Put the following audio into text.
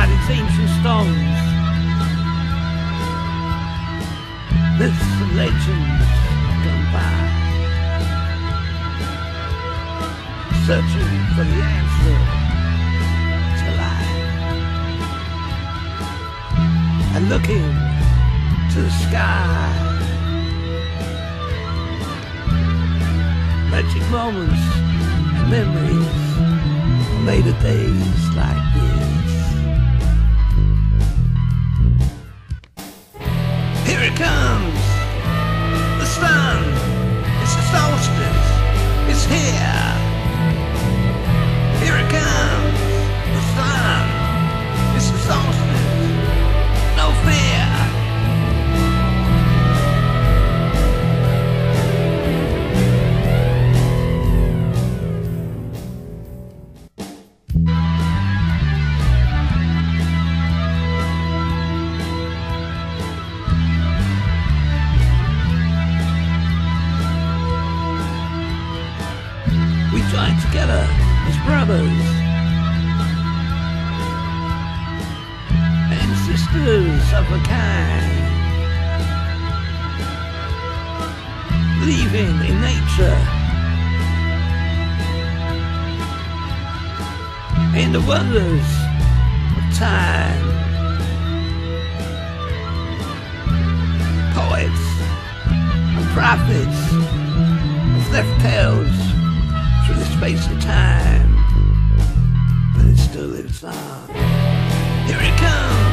inside its ancient stones, myths and legends gone by, searching for the answer to life, and looking to the sky. Magic moments and memories are made of days like this. Here it comes, the sun, it's the solstice, it's here. Here it comes, the sun, it's the solstice, no fear. We join together as brothers and sisters of a kind, believing in nature and the wonders of time. Poets and prophets have left tales through the space of time, but it still lives on. Here it comes.